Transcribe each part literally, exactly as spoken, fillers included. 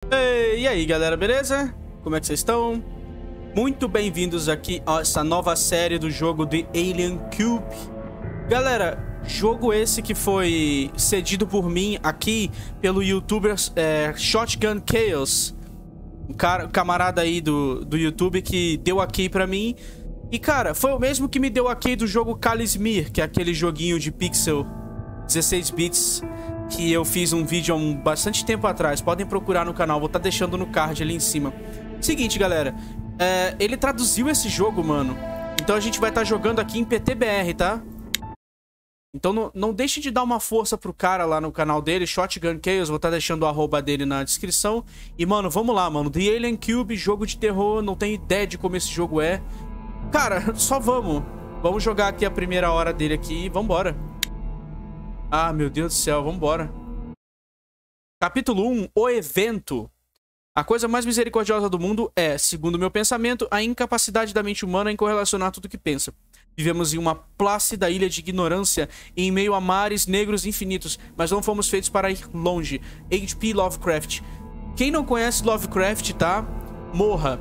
Ei, e aí, galera, beleza? Como é que vocês estão? Muito bem-vindos aqui a essa nova série do jogo de Alien Cube. Galera, jogo esse que foi cedido por mim aqui pelo youtuber é, Shotgun Chaos. Um cara, camarada aí do, do YouTube que deu aqui pra mim. E, cara, foi o mesmo que me deu aqui do jogo Kalismir, que é aquele joguinho de pixel dezesseis bits que eu fiz um vídeo há um bastante tempo atrás. Podem procurar no canal, vou estar deixando no card ali em cima. Seguinte, galera, é, ele traduziu esse jogo, mano. Então a gente vai estar jogando aqui em P T B R, tá? Então não, não deixe de dar uma força pro cara lá no canal dele, Shotgun Chaos. Vou estar deixando o arroba dele na descrição. E, mano, vamos lá, mano. The Alien Cube, jogo de terror. Não tenho ideia de como esse jogo é. Cara, só vamos. Vamos jogar aqui a primeira hora dele aqui e vambora. Ah, meu Deus do céu, vambora. Capítulo um, o evento. A coisa mais misericordiosa do mundo é, segundo meu pensamento, a incapacidade da mente humana em correlacionar tudo que pensa. Vivemos em uma plácida ilha de ignorância em meio a mares negros infinitos, mas não fomos feitos para ir longe. H P Lovecraft. Quem não conhece Lovecraft, tá? Morra.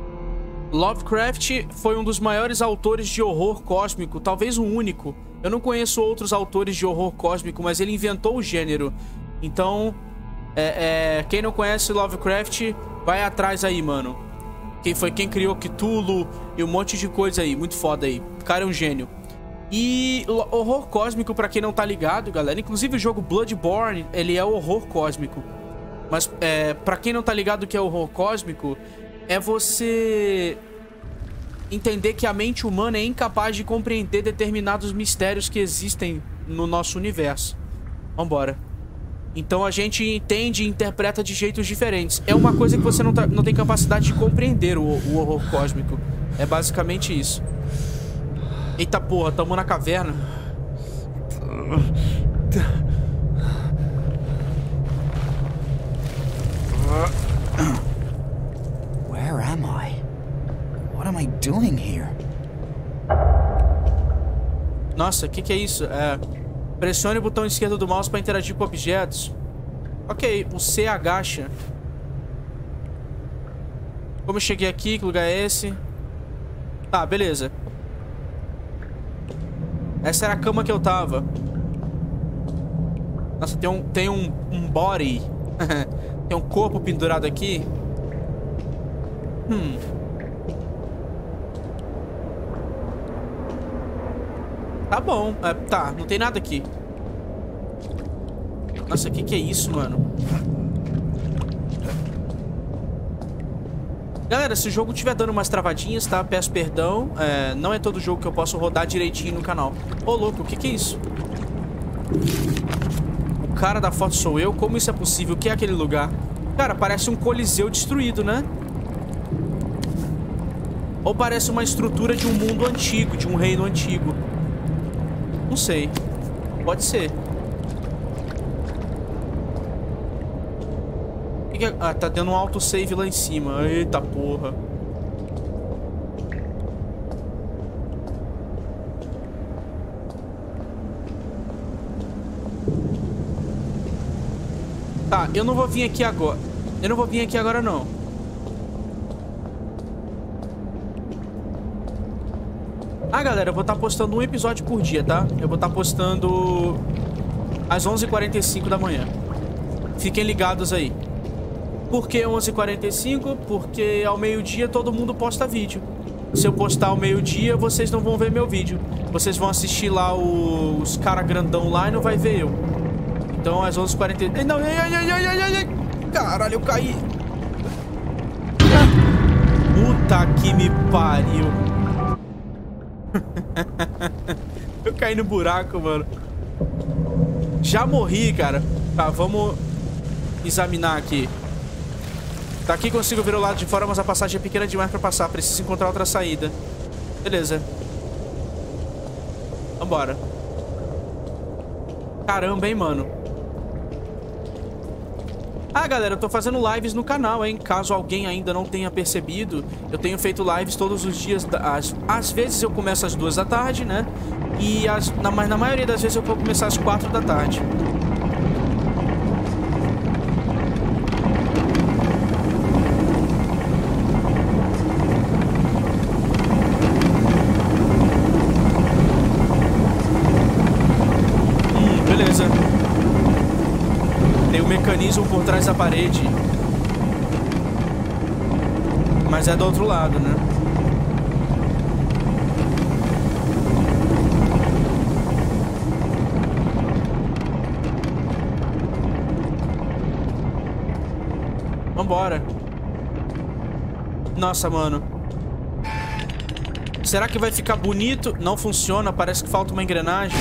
Lovecraft foi um dos maiores autores de horror cósmico, talvez o único. Eu não conheço outros autores de horror cósmico, mas ele inventou o gênero. Então, é, é, quem não conhece Lovecraft, vai atrás aí, mano. Quem foi quem criou Cthulhu e um monte de coisa aí, muito foda aí. O cara é um gênio. E horror cósmico, pra quem não tá ligado, galera, inclusive o jogo Bloodborne, ele é horror cósmico. Mas, é, pra quem não tá ligado o que é horror cósmico, é você entender que a mente humana é incapaz de compreender determinados mistérios que existem no nosso universo. Vambora. Então a gente entende e interpreta de jeitos diferentes. É uma coisa que você não, tá, não tem capacidade de compreender, o, o horror cósmico. É basicamente isso. Eita porra, tamo na caverna. Where am I? What am I doing here? Nossa, o que, que é isso? É, pressione o botão esquerdo do mouse para interagir com objetos. Ok, o C agacha. Como eu cheguei aqui? Que lugar é esse? Tá, beleza. Essa era a cama que eu tava. Nossa, tem um, tem um, um body. Tem um corpo pendurado aqui. Hum. Tá bom. É, tá, não tem nada aqui. Nossa, o que que é isso, mano? Galera, se o jogo estiver dando umas travadinhas, tá? Peço perdão. É, não é todo jogo que eu posso rodar direitinho no canal. Ô, louco, o que que é isso? O cara da foto sou eu? Como isso é possível? O que é aquele lugar? Cara, parece um coliseu destruído, né? Ou parece uma estrutura de um mundo antigo, de um reino antigo. Não sei. Pode ser. Ah, tá dando um autosave lá em cima. Eita porra. Tá, eu não vou vir aqui agora. Eu não vou vir aqui agora, não. Ah, galera, eu vou estar postando um episódio por dia, tá? Eu vou estar postando às onze e quarenta e cinco da manhã. Fiquem ligados aí. Por que onze e quarenta e cinco? Porque ao meio-dia todo mundo posta vídeo. Se eu postar ao meio-dia, vocês não vão ver meu vídeo. Vocês vão assistir lá o... os cara grandão lá e não vai ver eu. Então às onze e quarenta e cinco... Não, ai, ai, ai, ai, ai, ai. Caralho, eu caí. Puta que me pariu. Eu caí no buraco, mano. Já morri, cara. Tá, vamos examinar aqui. Daqui consigo ver o lado de fora, mas a passagem é pequena demais pra passar. Preciso encontrar outra saída. Beleza. Vambora. Caramba, hein, mano. Ah, galera, eu tô fazendo lives no canal, hein? Caso alguém ainda não tenha percebido, eu tenho feito lives todos os dias. Às, às vezes eu começo às duas da tarde, né? E as, na, na maioria das vezes eu vou começar às quatro da tarde. essa parede. Mas é do outro lado, né? Vambora. Nossa, mano. Será que vai ficar bonito? Não funciona, parece que falta uma engrenagem.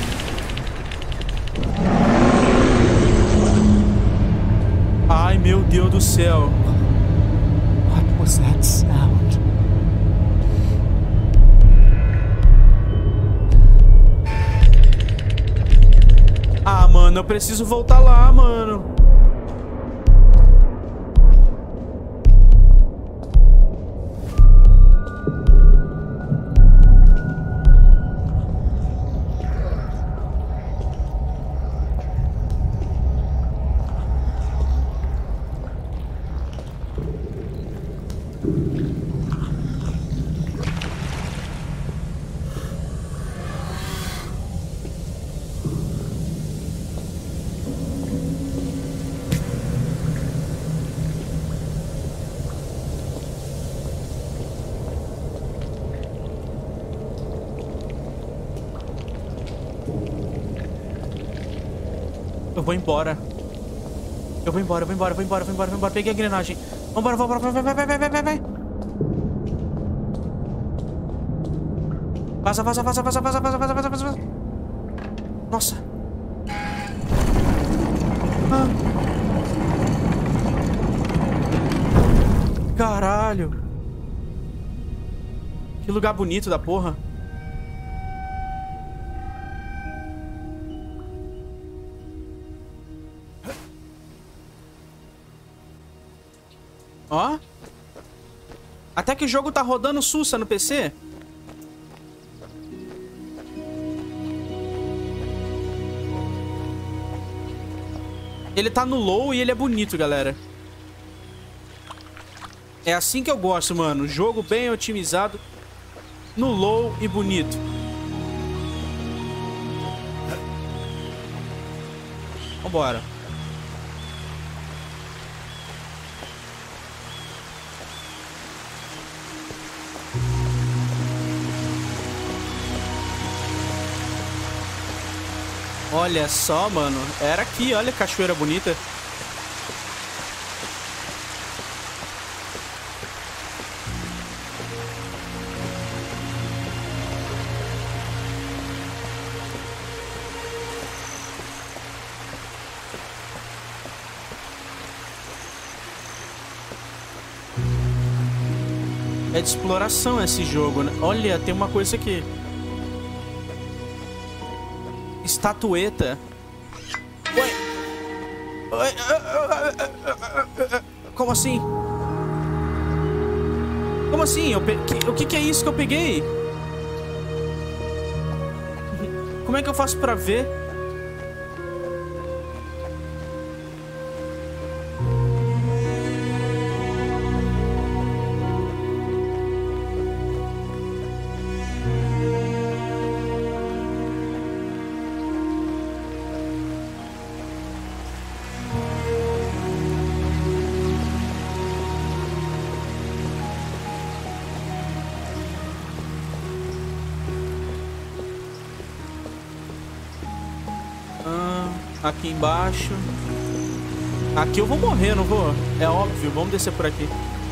Ai, meu Deus do céu. What was that sound? Ah, mano, eu preciso voltar lá, mano. Eu vou embora. Eu vou embora, eu vou embora, eu vou embora, eu vou embora, eu vou embora. Peguei a engrenagem. Vambora, vambora, vai, vai, vai, vai, vai, vai, vai. Vaza, vaza, vaza, vaza, vaza, vaza, vaza, vaza, vaza. Nossa. Ah. Caralho. Que lugar bonito da porra. Ó. Até que o jogo tá rodando sussa no P C. Ele tá no low e ele é bonito, galera. É assim que eu gosto, mano. Jogo bem otimizado, no low e bonito. Vambora. Olha só, mano. Era aqui, olha que cachoeira bonita. É de exploração esse jogo, né? Olha, tem uma coisa aqui. Estatueta. Ué. Como assim? Como assim? Eu pe... O que que é isso que eu peguei? Como é que eu faço pra ver? Aqui embaixo. Aqui eu vou morrer, não vou? É óbvio, vamos descer por aqui.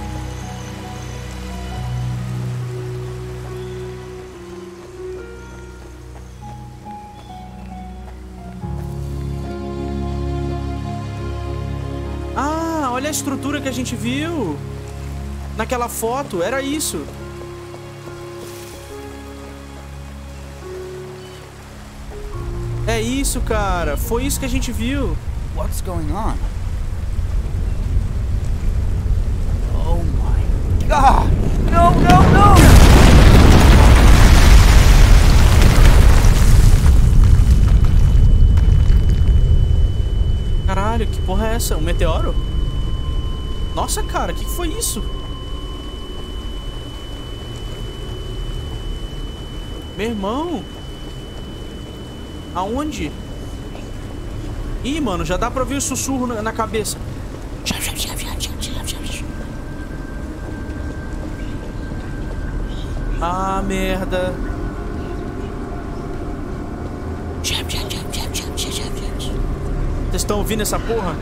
Ah, olha a estrutura que a gente viu naquela foto, era isso. É isso, cara. Foi isso que a gente viu. What's going on? Oh my God! No, no, no! Caralho, que porra é essa? Um meteoro? Nossa, cara, o que foi isso? Meu irmão. Aonde? Ih, mano, já dá pra ouvir o sussurro na, na cabeça. Ah, merda. Vocês estão ouvindo essa porra?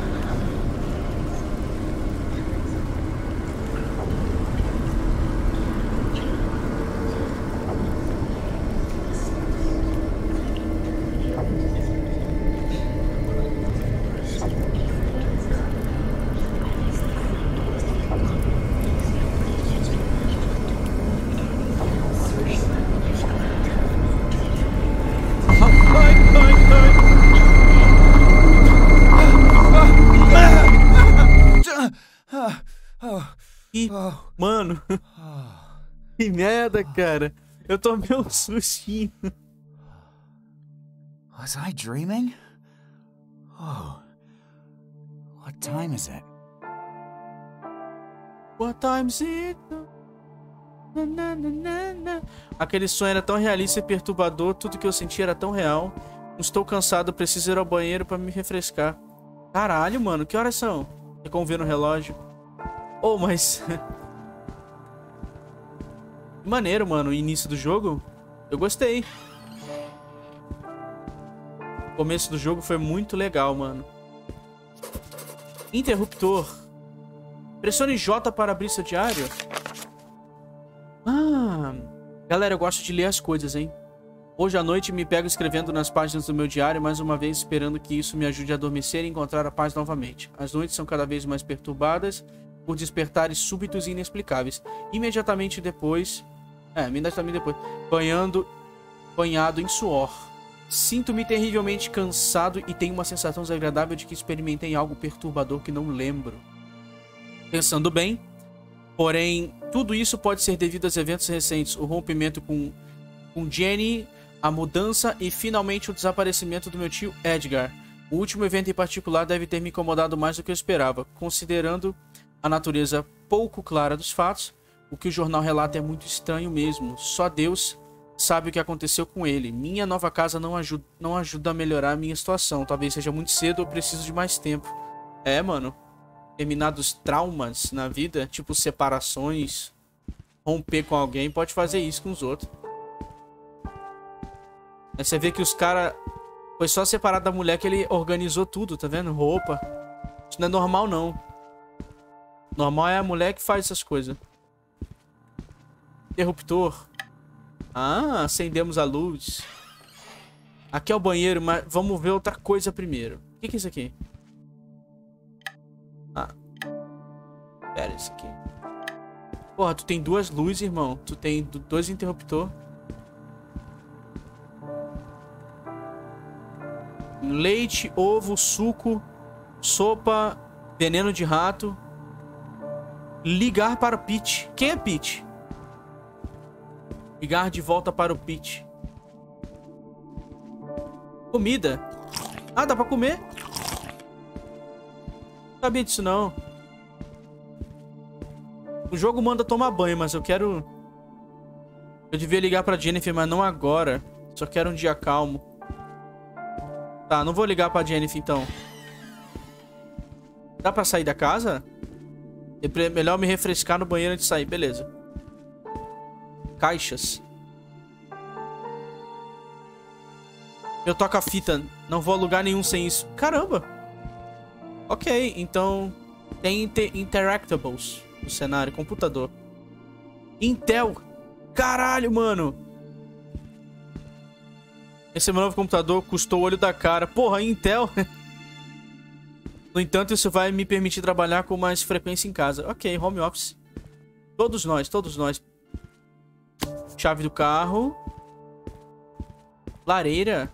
E, mano, que merda, cara. Eu tomei um sustinho. Was I dreaming? Oh. What time is it? What time is it? Na, na, na, na, na. Aquele sonho era tão realista e perturbador. Tudo que eu senti era tão real. Estou cansado, preciso ir ao banheiro pra me refrescar. Caralho, mano, que horas são? É como ver no relógio. Oh, mas... maneiro, mano, o início do jogo. Eu gostei. O começo do jogo foi muito legal, mano. Interruptor. Pressione J para abrir seu diário. Ah, galera, eu gosto de ler as coisas, hein? Hoje à noite me pego escrevendo nas páginas do meu diário, mais uma vez esperando que isso me ajude a adormecer e encontrar a paz novamente. As noites são cada vez mais perturbadas por despertares súbitos e inexplicáveis. Imediatamente depois... É, imediatamente depois... Banhando... Banhado em suor. Sinto-me terrivelmente cansado e tenho uma sensação desagradável de que experimentei algo perturbador que não lembro. Pensando bem... Porém, tudo isso pode ser devido aos eventos recentes. O rompimento com, com Jenny, a mudança e finalmente o desaparecimento do meu tio Edgar. O último evento em particular deve ter me incomodado mais do que eu esperava. Considerando a natureza pouco clara dos fatos, o que o jornal relata é muito estranho mesmo. Só Deus sabe o que aconteceu com ele. Minha nova casa não ajuda, não ajuda a melhorar a minha situação. Talvez seja muito cedo ou preciso de mais tempo. É, mano. Determinados traumas na vida, tipo separações, romper com alguém, pode fazer isso com os outros. Aí você vê que os caras... Foi só separar da mulher que ele organizou tudo, tá vendo? Roupa. Isso não é normal, não. Normal é a mulher que faz essas coisas. Interruptor. Ah, acendemos a luz. Aqui é o banheiro, mas vamos ver outra coisa primeiro. O que que é isso aqui? Ah. Pera, isso aqui. Porra, tu tem duas luzes, irmão. Tu tem dois interruptor. Leite, ovo, suco, sopa, veneno de rato. Ligar para o Pete. Quem é Pete? Ligar de volta para o Pete. Comida. Ah, dá pra comer? Não sabia disso, não. O jogo manda tomar banho, mas eu quero... Eu devia ligar pra Jennifer, mas não agora. Só quero um dia calmo. Tá, não vou ligar pra Jennifer, então. Dá pra sair da casa? É melhor me refrescar no banheiro antes de sair. Beleza. Caixas. Eu toco a fita. Não vou a lugar nenhum sem isso. Caramba. Ok, então... Tem inter Interactables no cenário. Computador. Intel. Caralho, mano. Esse meu novo computador custou o olho da cara. Porra, Intel. No entanto, isso vai me permitir trabalhar com mais frequência em casa. Ok, home office. Todos nós, todos nós. Chave do carro. Lareira.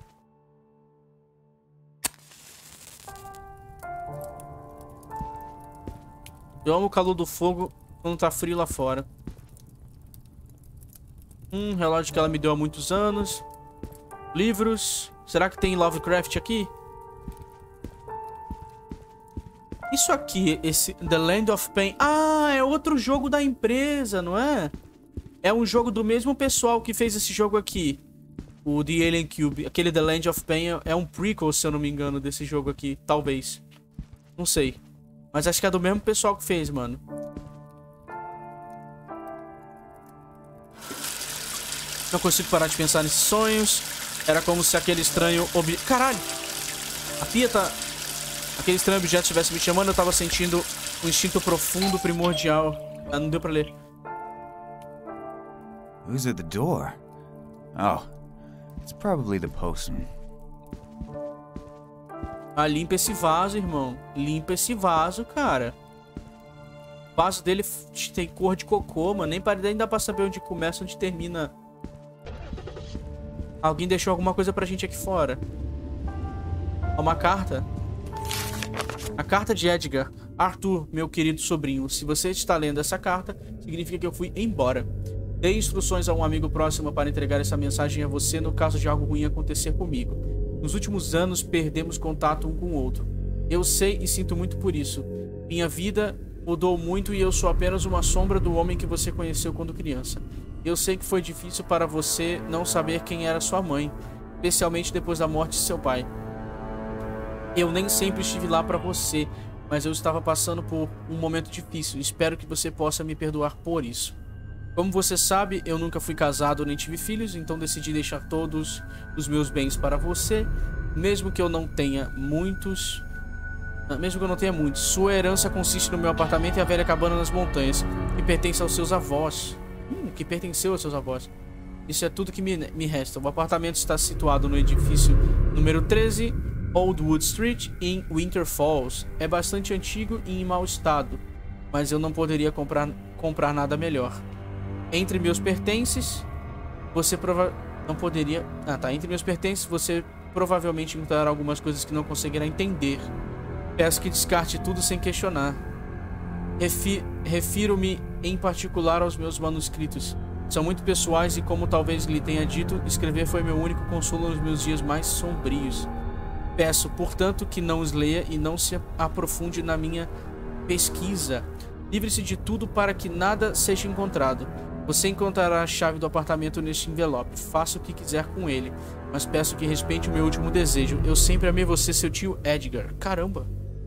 Eu amo o calor do fogo quando tá frio lá fora. Hum, relógio que ela me deu há muitos anos. Livros. Será que tem Lovecraft aqui? Isso aqui, esse The Land of Pain. Ah, é outro jogo da empresa, não é? É um jogo do mesmo pessoal que fez esse jogo aqui. O The Alien Cube. Aquele The Land of Pain é um prequel, se eu não me engano, desse jogo aqui. Talvez. Não sei. Mas acho que é do mesmo pessoal que fez, mano. Não consigo parar de pensar nesses sonhos. Era como se aquele estranho... Ob... Caralho! A pia tá... Aquele estranho objeto estivesse me chamando. Eu tava sentindo um instinto profundo, primordial. Ah, não deu pra ler. Who's at the door? Oh, it's probably the postman. Ah, limpa esse vaso, irmão. Limpa esse vaso, cara. O vaso dele tem cor de cocô, mano. Nem, nem dá pra saber onde começa, onde termina. Alguém deixou alguma coisa pra gente aqui fora. Uma carta. A carta de Edgar. Arthur, meu querido sobrinho. Se você está lendo essa carta, significa que eu fui embora. Dei instruções a um amigo próximo para entregar essa mensagem a você no caso de algo ruim acontecer comigo. Nos últimos anos, perdemos contato um com o outro. Eu sei e sinto muito por isso. Minha vida mudou muito e eu sou apenas uma sombra do homem que você conheceu quando criança. Eu sei que foi difícil para você não saber quem era sua mãe, especialmente depois da morte de seu pai. Eu nem sempre estive lá para você, mas eu estava passando por um momento difícil. Espero que você possa me perdoar por isso. Como você sabe, eu nunca fui casado nem tive filhos, então decidi deixar todos os meus bens para você, mesmo que eu não tenha muitos... Mesmo que eu não tenha muitos. Sua herança consiste no meu apartamento e a velha cabana nas montanhas, que pertence aos seus avós. Hum, que pertenceu aos seus avós. Isso é tudo que me, me resta. O apartamento está situado no edifício número treze, Oldwood Street, em Winter Falls. É bastante antigo e em mau estado, mas eu não poderia comprar, comprar nada melhor. Entre meus pertences, você prova... não poderia... Ah, tá. Entre meus pertences, você provavelmente encontrará algumas coisas que não conseguirá entender. Peço que descarte tudo sem questionar. Refi... Refiro-me em particular aos meus manuscritos. São muito pessoais e, como talvez lhe tenha dito, escrever foi meu único consolo nos meus dias mais sombrios. Peço, portanto, que não os leia e não se aprofunde na minha pesquisa. Livre-se de tudo para que nada seja encontrado. Você encontrará a chave do apartamento neste envelope. Faça o que quiser com ele, mas peço que respeite o meu último desejo. Eu sempre amei você, seu tio Edgar. Caramba!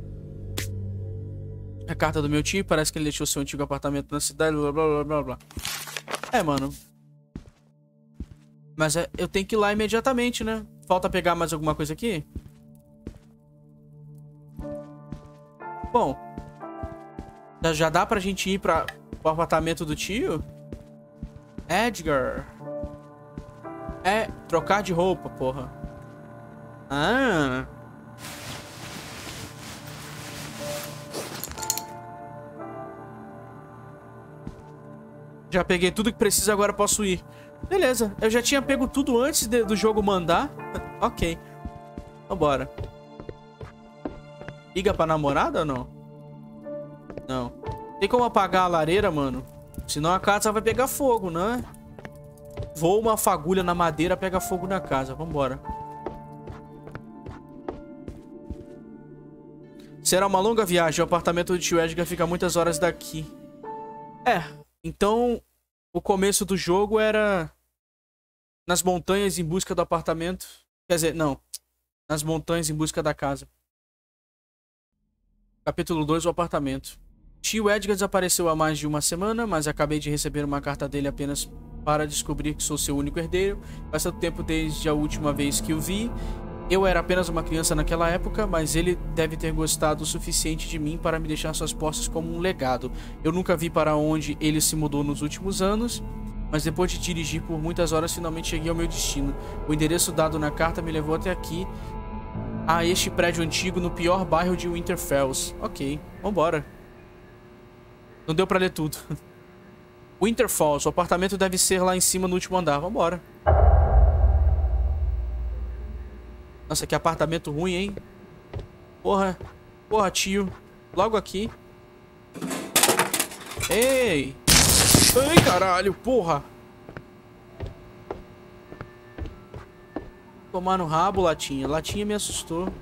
A carta do meu tio, parece que ele deixou seu antigo apartamento na cidade, blá blá blá blá blá. É, mano. Mas é, eu tenho que ir lá imediatamente, né? Falta pegar mais alguma coisa aqui? Bom. Já dá pra gente ir pra, pro apartamento do tio? Edgar. É, trocar de roupa, porra. Ah. Já peguei tudo que precisa, agora posso ir. Beleza, eu já tinha pego tudo antes de, do jogo mandar. Ok. Vambora. Liga pra namorada ou não? Não. Tem como apagar a lareira, mano? Senão a casa vai pegar fogo, né? Voa uma fagulha na madeira, pega fogo na casa. Vambora. Será uma longa viagem. O apartamento do tio Edgar fica muitas horas daqui. É. Então, o começo do jogo era nas montanhas em busca do apartamento. Quer dizer, não. Nas montanhas em busca da casa. Capítulo dois, o apartamento. Tio Edgar desapareceu há mais de uma semana, mas acabei de receber uma carta dele apenas para descobrir que sou seu único herdeiro. Faz tanto tempo desde a última vez que o vi. Eu era apenas uma criança naquela época, mas ele deve ter gostado o suficiente de mim para me deixar suas posses como um legado. Eu nunca vi para onde ele se mudou nos últimos anos, mas depois de dirigir por muitas horas, finalmente cheguei ao meu destino. O endereço dado na carta me levou até aqui, a este prédio antigo no pior bairro de Winter Falls. Ok, vambora. Não deu pra ler tudo. Winter Falls, o apartamento deve ser lá em cima no último andar. Vambora. Nossa, que apartamento ruim, hein? Porra. Porra, tio. Logo aqui. Ei! Ei, caralho, porra! Tomar no rabo, Latinha. Latinha me assustou.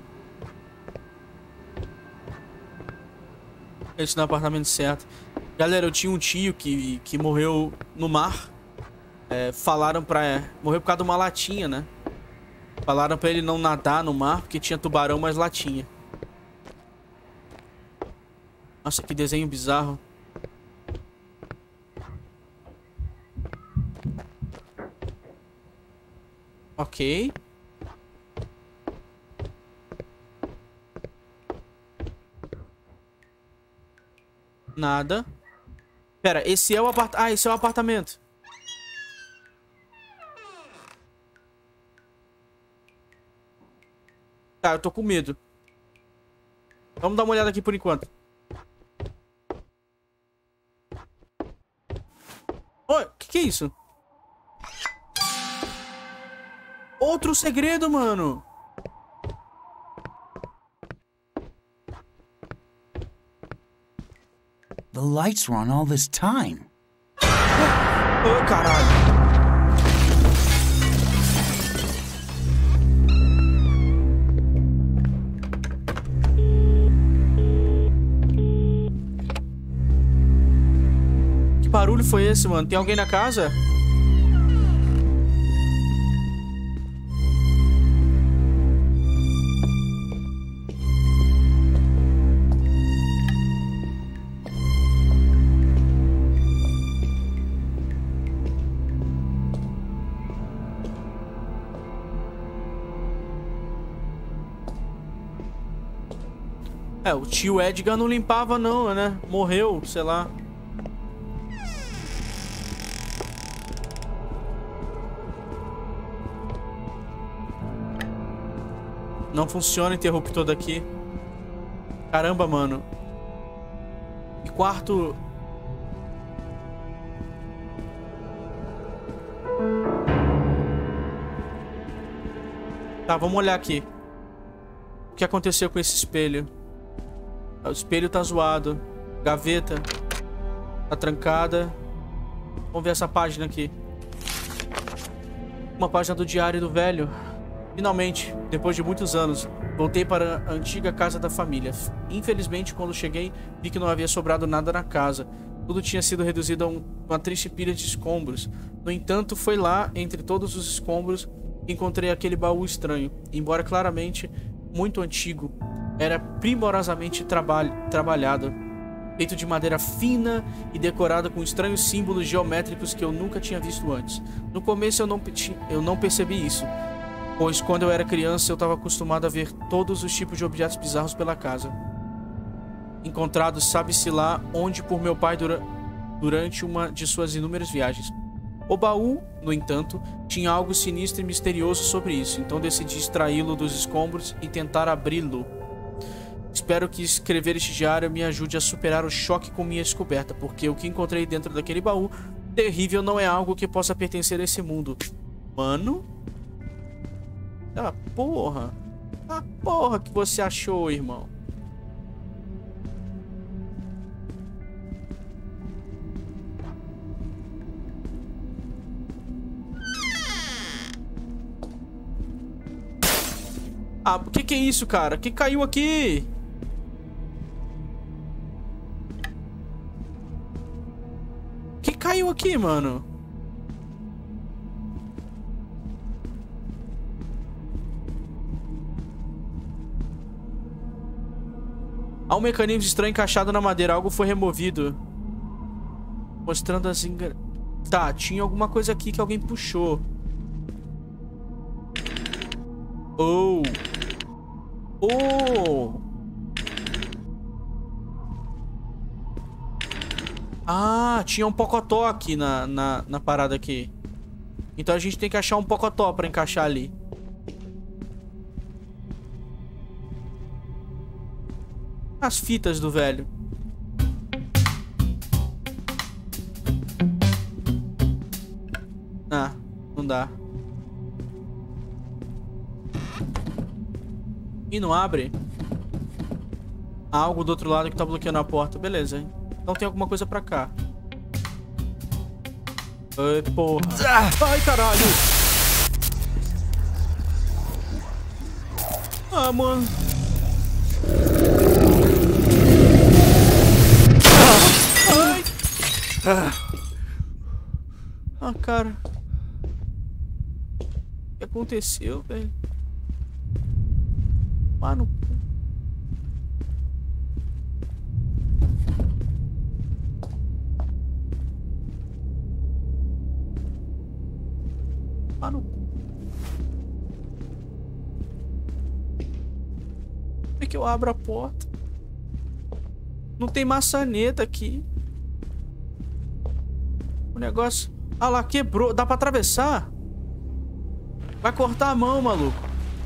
Esse não é o apartamento certo. Galera, eu tinha um tio que, que morreu no mar. É, falaram pra... Morreu por causa de uma latinha, né? Falaram pra ele não nadar no mar porque tinha tubarão, mas latinha. Nossa, que desenho bizarro. Ok. Nada. Pera, esse é o apartamento. Ah, esse é o apartamento. Tá, eu tô com medo. Vamos dar uma olhada aqui por enquanto. Oi, o que, que é isso? Outro segredo, mano. The lights were on all this time. Oh, caralho. Que barulho foi esse, mano? Tem alguém na casa? É, o tio Edgar não limpava não, né? Morreu, sei lá. Não funciona o interruptor daqui. Caramba, mano. Que quarto... Tá, vamos olhar aqui. O que aconteceu com esse espelho? O espelho tá zoado. Gaveta tá trancada. Vamos ver essa página aqui. Uma página do diário do velho. Finalmente, depois de muitos anos, voltei para a antiga casa da família. Infelizmente, quando cheguei, vi que não havia sobrado nada na casa. Tudo tinha sido reduzido a um, uma triste pilha de escombros. No entanto, foi lá, entre todos os escombros, que encontrei aquele baú estranho. Embora claramente muito antigo, era primorosamente traba trabalhado, feito de madeira fina e decorado com estranhos símbolos geométricos que eu nunca tinha visto antes. No começo eu não, eu não percebi isso, pois quando eu era criança eu estava acostumado a ver todos os tipos de objetos bizarros pela casa, encontrados sabe-se lá onde por meu pai dura durante uma de suas inúmeras viagens. O baú, no entanto, tinha algo sinistro e misterioso sobre isso, então decidi extraí-lo dos escombros e tentar abri-lo. Espero que escrever este diário me ajude a superar o choque com minha descoberta, porque o que encontrei dentro daquele baú terrível não é algo que possa pertencer a esse mundo. Mano? Ah, porra. Ah, porra que você achou, irmão. Ah, o que que é isso, cara? O que caiu aqui? O que caiu aqui, mano? Há um mecanismo estranho encaixado na madeira. Algo foi removido, mostrando as engra... Tá, tinha alguma coisa aqui que alguém puxou. Oh. Oh. Ah, tinha um pocotó aqui na, na, na parada aqui. Então a gente tem que achar um pocotó pra encaixar ali. As fitas do velho. Ah, não dá. E não abre? Há algo do outro lado que tá bloqueando a porta. Beleza, hein? Então tem alguma coisa pra cá. Ai, porra. Ai, caralho. Ah, mano. Ai. Ah, cara. O que aconteceu, velho? Mano. Ah, no... Como é que eu abro a porta? Não tem maçaneta aqui. O negócio... Ah lá, quebrou. Dá pra atravessar? Vai cortar a mão, maluco.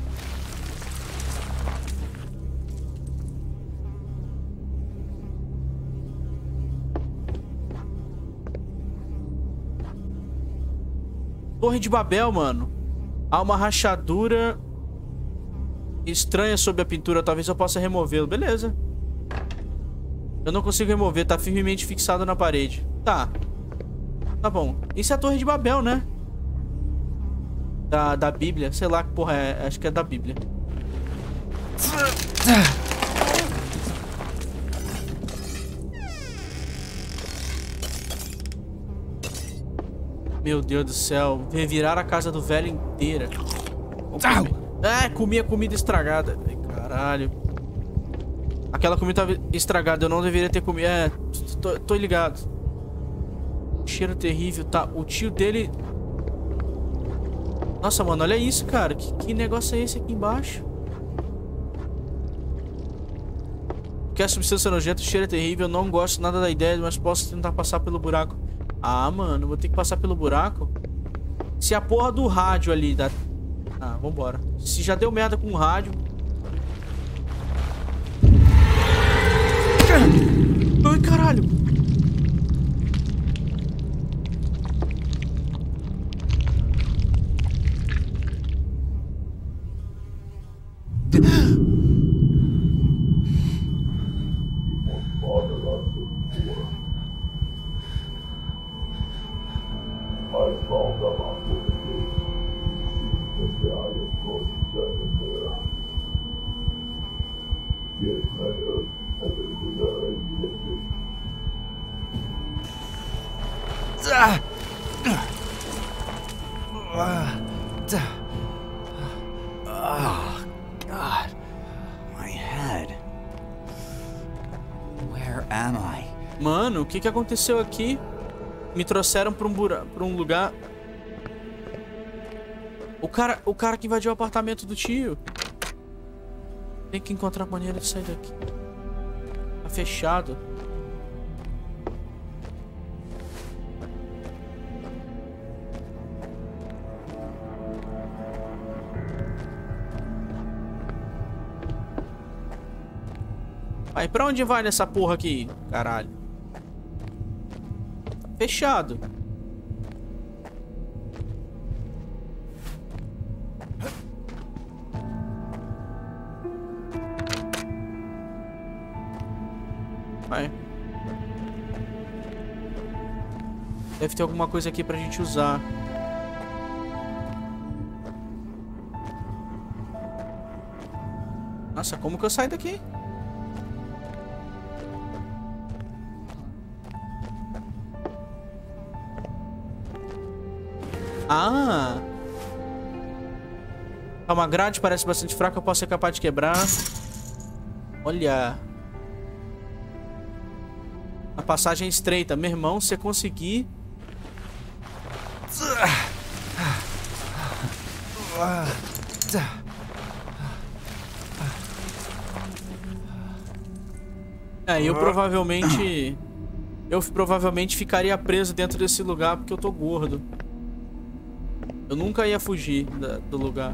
Torre de Babel, mano. Há uma rachadura estranha sobre a pintura. Talvez eu possa removê-lo. Beleza. Eu não consigo remover. Tá firmemente fixado na parede. Tá. Tá bom. Isso é a Torre de Babel, né? Da, da Bíblia. Sei lá que porra é. Acho que é da Bíblia. Meu Deus do céu. Revirar a casa do velho inteira. É, comi a comida estragada. Ai, caralho. Aquela comida tava estragada. Eu não deveria ter comido. É, tô, tô ligado. Cheiro terrível. Tá, o tio dele... Nossa, mano, olha isso, cara. Que, que negócio é esse aqui embaixo? Que a substância nojenta, o cheiro é terrível. Eu não gosto nada da ideia, mas posso tentar passar pelo buraco. Ah, mano, vou ter que passar pelo buraco. Se a porra do rádio ali dá... Ah, vambora. Se já deu merda com o rádio... Ai, caralho. Oh, God. My head. Where am I? Mano, o que que aconteceu aqui? Me trouxeram pra um, bura... pra um lugar... O cara... o cara que invadiu o apartamento do tio. Tem que encontrar maneira de sair daqui. Tá fechado. Vai, pra onde vai nessa porra aqui? Caralho. Tá fechado. Vai. Deve ter alguma coisa aqui pra gente usar. Nossa, como que eu saio daqui? Ah! É uma grade, parece bastante fraca. Eu posso ser capaz de quebrar. Olha. A passagem é estreita. Meu irmão, se você conseguir... É, eu provavelmente... Eu provavelmente ficaria preso dentro desse lugar porque eu tô gordo. Eu nunca ia fugir da, do lugar.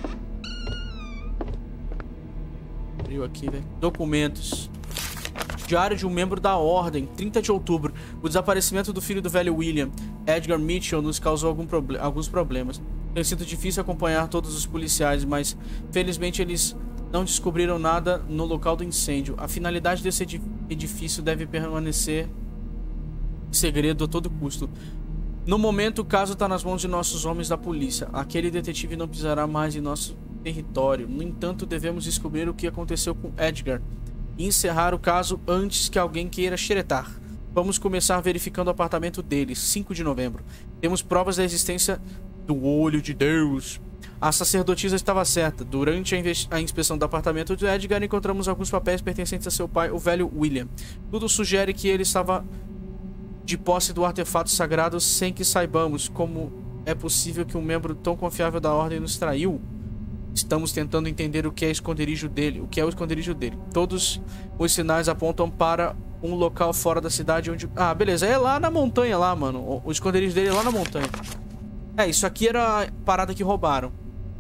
Abriu aqui, velho. Documentos. Diário de um membro da Ordem. trinta de outubro. O desaparecimento do filho do velho William, Edgar Mitchell, nos causou algum proble- alguns problemas. Tem sido difícil acompanhar todos os policiais, mas felizmente eles não descobriram nada no local do incêndio. A finalidade desse edifício deve permanecer segredo a todo custo. No momento, o caso está nas mãos de nossos homens da polícia. Aquele detetive não pisará mais em nosso território. No entanto, devemos descobrir o que aconteceu com Edgar e encerrar o caso antes que alguém queira xeretar. Vamos começar verificando o apartamento dele, cinco de novembro. Temos provas da existência do olho de Deus. A sacerdotisa estava certa. Durante a, a inspeção do apartamento de Edgar, encontramos alguns papéis pertencentes a seu pai, o velho William. Tudo sugere que ele estava... de posse do artefato sagrado sem que saibamos como é possível que um membro tão confiável da Ordem nos traiu? Estamos tentando entender o que é esconderijo dele. O que é o esconderijo dele? Todos os sinais apontam para um local fora da cidade onde... Ah, beleza. É lá na montanha lá, mano. O, o esconderijo dele é lá na montanha. É, isso aqui era a parada que roubaram.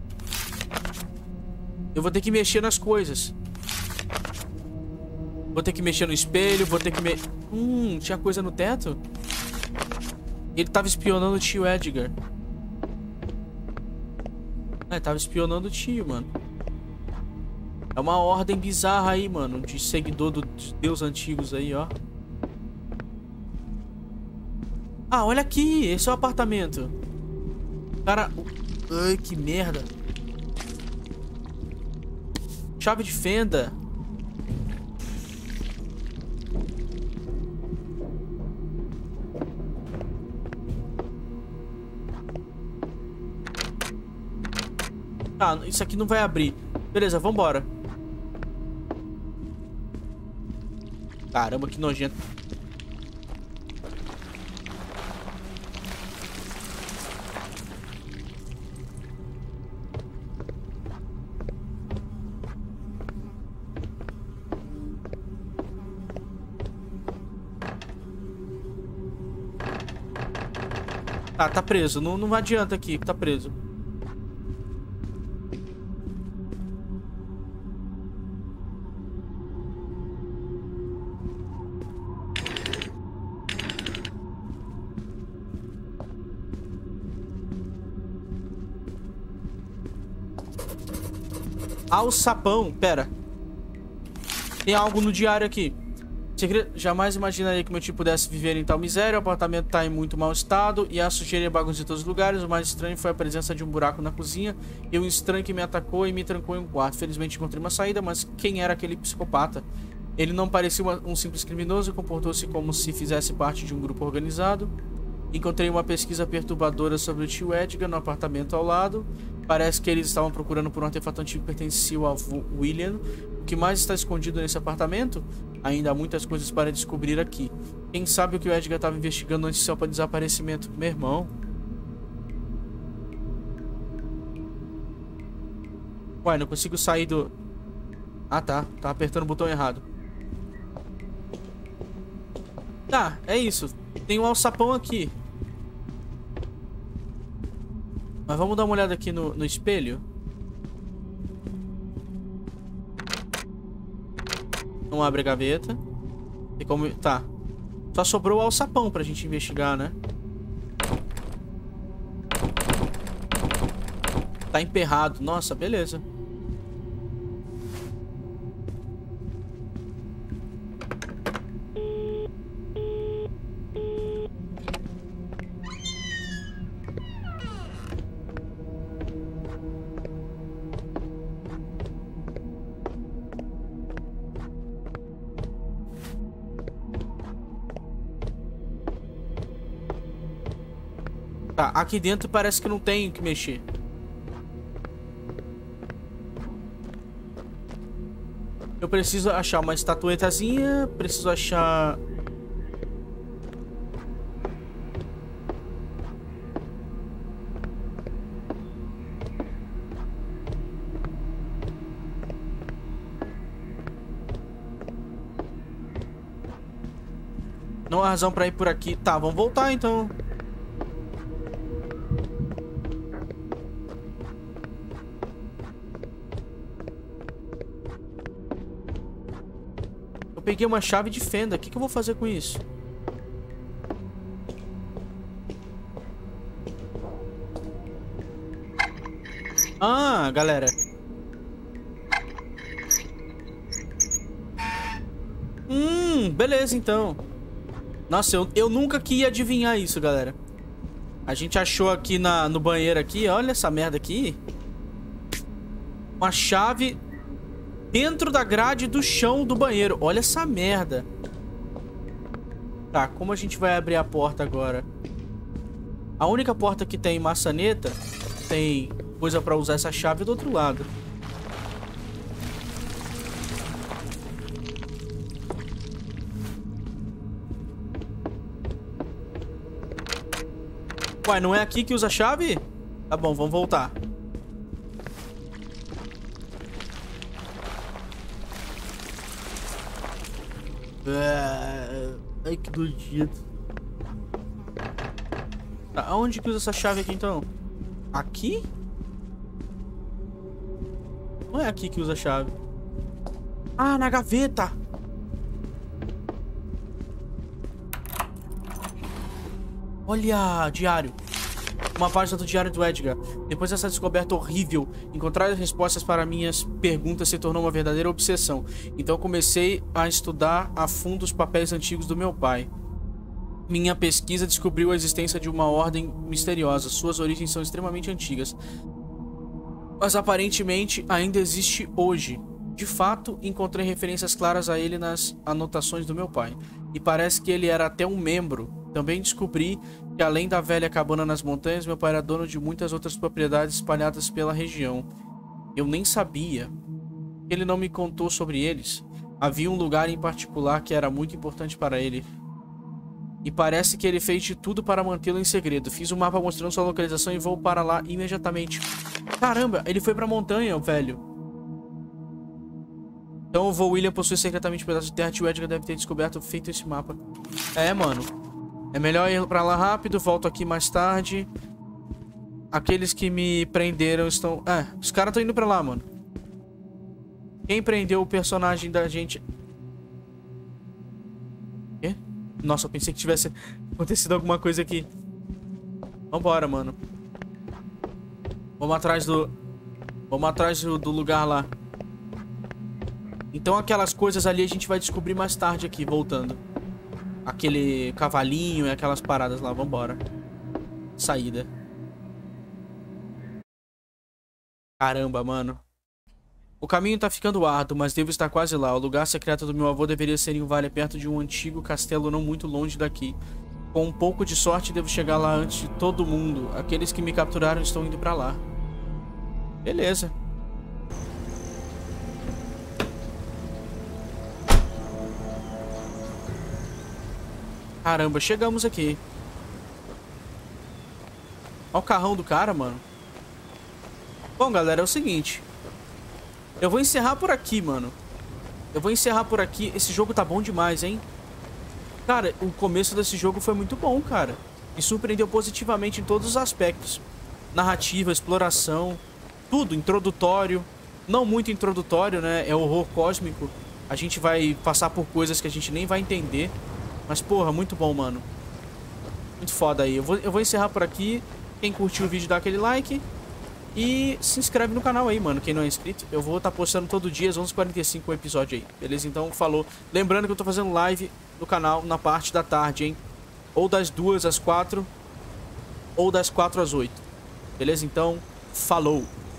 Eu vou ter que mexer nas coisas. Vou ter que mexer no espelho, vou ter que me... Hum, tinha coisa no teto? Ele tava espionando o tio Edgar. É, tava espionando o tio, mano. É uma ordem bizarra aí, mano. De seguidor do, dos deuses antigos aí, ó. Ah, olha aqui. Esse é o apartamento. Cara... Ai, que merda. Chave de fenda. Ah, isso aqui não vai abrir. Beleza, vambora. Caramba, que nojento. Ah, tá preso. Não, não adianta aqui, tá preso. Alçapão, pera. Tem algo no diário aqui. Jamais imaginaria que meu tio pudesse viver em tal miséria. O apartamento tá em muito mau estado e há sujeira e bagunça em todos os lugares. O mais estranho foi a presença de um buraco na cozinha e um estranho que me atacou e me trancou em um quarto. Felizmente encontrei uma saída, mas quem era aquele psicopata? Ele não parecia uma, um simples criminoso e comportou-se como se fizesse parte de um grupo organizado. Encontrei uma pesquisa perturbadora sobre o tio Edgar no apartamento ao lado. Parece que eles estavam procurando por um artefato antigo que pertencia ao avô William. O que mais está escondido nesse apartamento? Ainda há muitas coisas para descobrir aqui. Quem sabe o que o Edgar estava investigando antes do seu desaparecimento? Meu irmão. Ué, não consigo sair do... Ah, tá. Tá apertando o botão errado. Tá, é isso. Tem um alçapão aqui. Mas vamos dar uma olhada aqui no, no espelho. Não abre a gaveta. Tem como... Tá. Só sobrou o alçapão pra gente investigar, né? Tá emperrado. Nossa, beleza. Tá, aqui dentro parece que não tem o que mexer. Eu preciso achar uma estatuetazinha. Preciso achar... Não há razão pra ir por aqui. Tá, vamos voltar então. Eu peguei uma chave de fenda. O que que eu vou fazer com isso? Ah, galera. Hum, beleza então. Nossa, eu, eu nunca que ia adivinhar isso, galera. A gente achou aqui na, no banheiro aqui. Olha essa merda aqui. Uma chave dentro da grade do chão do banheiro. Olha essa merda. Tá, como a gente vai abrir a porta agora? A única porta que tem maçaneta, tem coisa pra usar essa chave do outro lado. Ué, não é aqui que usa a chave? Tá bom, vamos voltar. Ai, que nojento. Tá, aonde que usa essa chave aqui, então? Aqui? Não é aqui que usa a chave. Ah, na gaveta! Olha, diário. Uma página do diário do Edgar. Depois dessa descoberta horrível, encontrar as respostas para minhas perguntas se tornou uma verdadeira obsessão. Então comecei a estudar a fundo os papéis antigos do meu pai. Minha pesquisa descobriu a existência de uma ordem misteriosa. Suas origens são extremamente antigas, mas aparentemente ainda existe hoje. De fato, encontrei referências claras a ele nas anotações do meu pai. E parece que ele era até um membro. Também descobri que, além da velha cabana nas montanhas, meu pai era dono de muitas outras propriedades espalhadas pela região. Eu nem sabia. Ele não me contou sobre eles. Havia um lugar em particular que era muito importante para ele. E parece que ele fez de tudo para mantê-lo em segredo. Fiz um mapa mostrando sua localização e vou para lá imediatamente. Caramba, ele foi pra montanha, velho. Então o vô William possui secretamente um pedaço de terra e o Edgar deve ter descoberto feito esse mapa. É, mano. É melhor ir pra lá rápido, volto aqui mais tarde. Aqueles que me prenderam estão... É, os caras estão indo pra lá, mano. Quem prendeu o personagem da gente... Quê? Nossa, eu pensei que tivesse acontecido alguma coisa aqui. Vambora, mano. Vamos atrás do... Vamos atrás do, do lugar lá. Então aquelas coisas ali a gente vai descobrir mais tarde aqui, voltando. Aquele cavalinho e aquelas paradas lá, vambora. Saída. Caramba, mano. O caminho tá ficando árduo, mas devo estar quase lá. O lugar secreto do meu avô deveria ser em um vale perto de um antigo castelo não muito longe daqui. Com um pouco de sorte, devo chegar lá antes de todo mundo. Aqueles que me capturaram estão indo pra lá. Beleza. Caramba, chegamos aqui. Olha o carrão do cara, mano. Bom, galera, é o seguinte. Eu vou encerrar por aqui, mano. Eu vou encerrar por aqui. Esse jogo tá bom demais, hein? Cara, o começo desse jogo foi muito bom, cara. Me surpreendeu positivamente em todos os aspectos. Narrativa, exploração, tudo, introdutório. Não muito introdutório, né? É horror cósmico. A gente vai passar por coisas que a gente nem vai entender. Mas, porra, muito bom, mano. Muito foda aí. Eu vou, eu vou encerrar por aqui. Quem curtiu o vídeo, dá aquele like. E se inscreve no canal aí, mano. Quem não é inscrito, eu vou estar postando todo dia às onze e quarenta e cinco o episódio aí. Beleza? Então, falou. Lembrando que eu tô fazendo live no canal na parte da tarde, hein? Ou das duas às quatro. Ou das quatro às oito. Beleza? Então, falou.